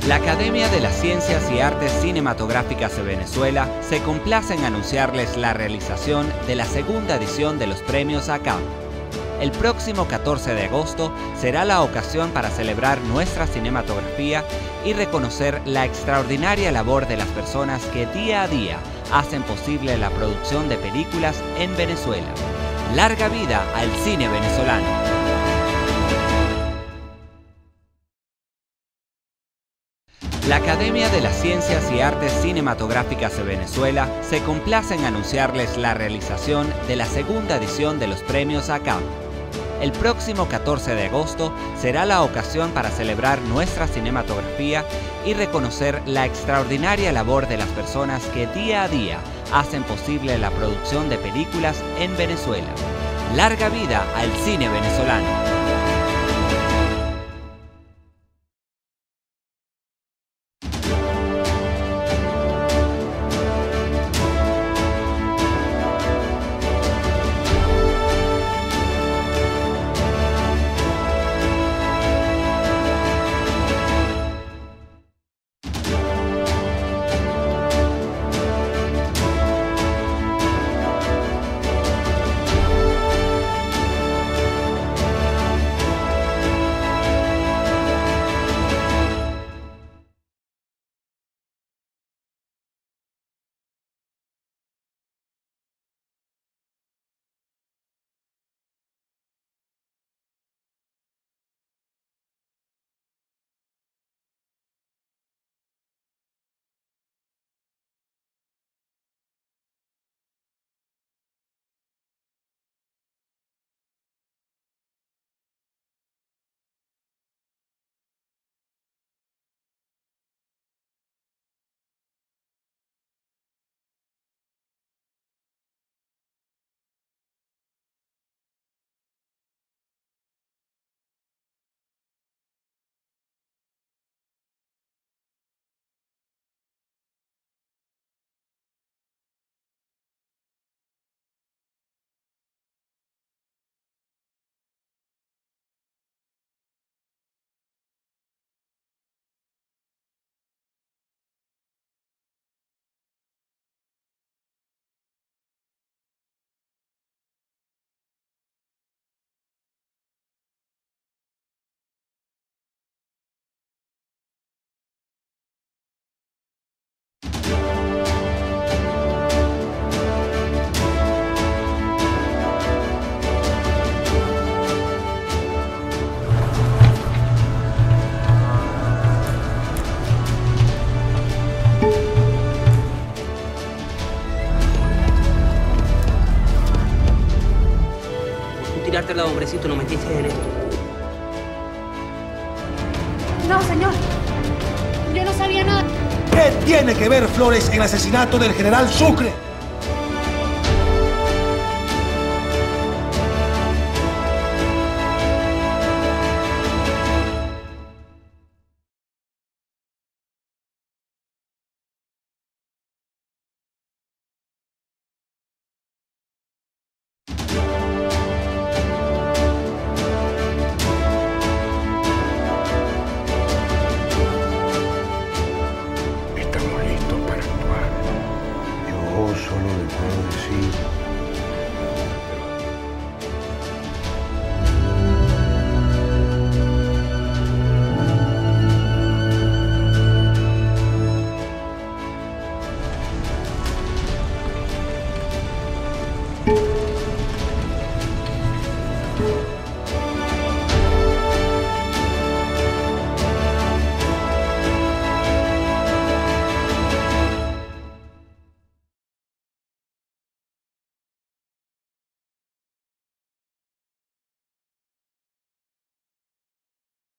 La Academia de las Ciencias y Artes Cinematográficas de Venezuela se complace en anunciarles la realización de la segunda edición de los premios ACAM. El próximo 14 de agosto será la ocasión para celebrar nuestra cinematografía y reconocer la extraordinaria labor de las personas que día a día hacen posible la producción de películas en Venezuela. ¡Larga vida al cine venezolano! La Academia de las Ciencias y Artes Cinematográficas de Venezuela se complace en anunciarles la realización de la segunda edición de los premios ACAM. El próximo 14 de agosto será la ocasión para celebrar nuestra cinematografía y reconocer la extraordinaria labor de las personas que día a día hacen posible la producción de películas en Venezuela. ¡Larga vida al cine venezolano! Tirártela, hombrecito, no metiste en esto. No, señor. Yo no sabía nada. ¿Qué tiene que ver Flores en el asesinato del general Sucre?